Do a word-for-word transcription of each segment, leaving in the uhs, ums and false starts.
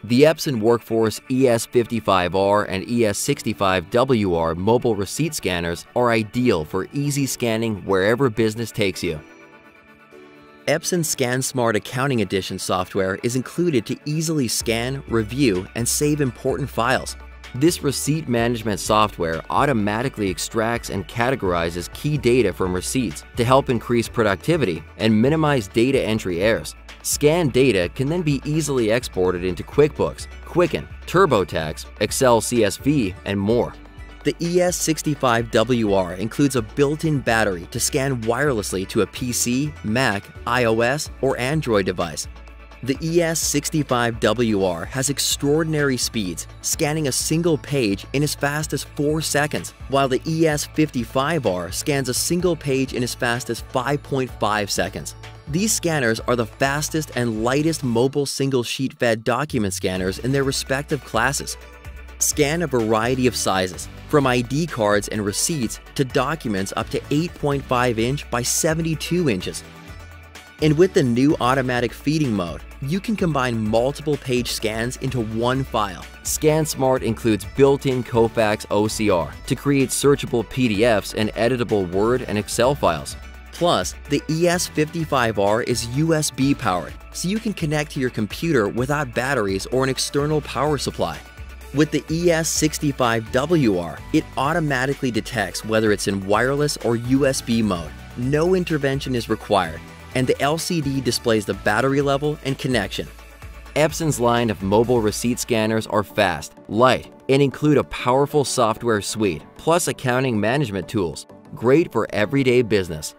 The Epson Workforce E S fifty-five R and E S sixty-five W R mobile receipt scanners are ideal for easy scanning wherever business takes you. Epson ScanSmart Accounting Edition software is included to easily scan, review, and save important files. This receipt management software automatically extracts and categorizes key data from receipts to help increase productivity and minimize data entry errors. Scanned data can then be easily exported into QuickBooks, Quicken, TurboTax, Excel C S V, and more. The E S sixty-five W R includes a built-in battery to scan wirelessly to a P C, Mac, iOS, or Android device. The E S sixty-five W R has extraordinary speeds, scanning a single page in as fast as four seconds, while the E S fifty-five R scans a single page in as fast as five point five seconds. These scanners are the fastest and lightest mobile single-sheet fed document scanners in their respective classes. Scan a variety of sizes, from I D cards and receipts to documents up to eight point five inch by seventy-two inches. And with the new automatic feeding mode, you can combine multiple page scans into one file. ScanSmart includes built-in Kofax O C R to create searchable P D Fs and editable Word and Excel files. Plus, the E S fifty-five R is U S B powered, so you can connect to your computer without batteries or an external power supply. With the E S sixty-five W R, it automatically detects whether it's in wireless or U S B mode. No intervention is required, and the L C D displays the battery level and connection. Epson's line of mobile receipt scanners are fast, light, and include a powerful software suite, plus accounting management tools. Great for everyday business.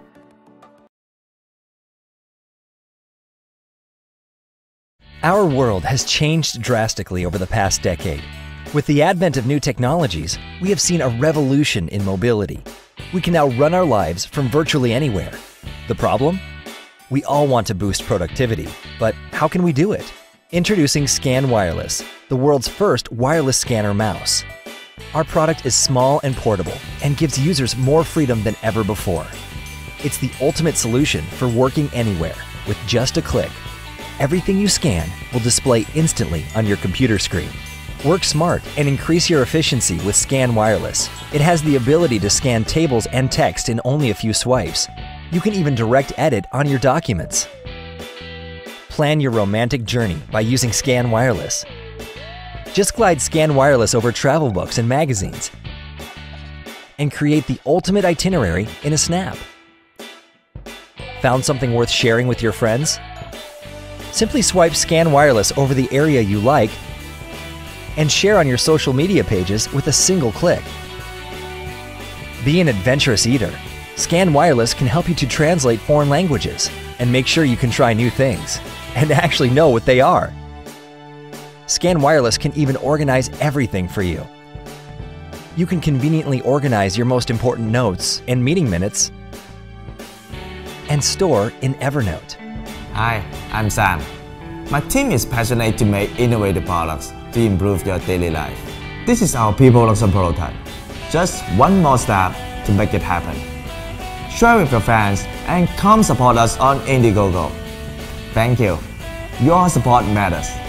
Our world has changed drastically over the past decade. With the advent of new technologies, we have seen a revolution in mobility. We can now run our lives from virtually anywhere. The problem? We all want to boost productivity, but how can we do it? Introducing ScanWireless, the world's first wireless scanner mouse. Our product is small and portable and gives users more freedom than ever before. It's the ultimate solution for working anywhere with just a click. Everything you scan will display instantly on your computer screen. Work smart and increase your efficiency with ScanWireless. It has the ability to scan tables and text in only a few swipes. You can even direct edit on your documents. Plan your romantic journey by using ScanWireless. Just glide ScanWireless over travel books and magazines and create the ultimate itinerary in a snap. Found something worth sharing with your friends? Simply swipe ScanWireless over the area you like and share on your social media pages with a single click. Be an adventurous eater. ScanWireless can help you to translate foreign languages and make sure you can try new things and actually know what they are. ScanWireless can even organize everything for you. You can conveniently organize your most important notes and meeting minutes and store in Evernote. Hi, I'm Sam. My team is passionate to make innovative products to improve your daily life. This is our P-Products prototype. Just one more step to make it happen. Share with your friends and come support us on Indiegogo. Thank you. Your support matters.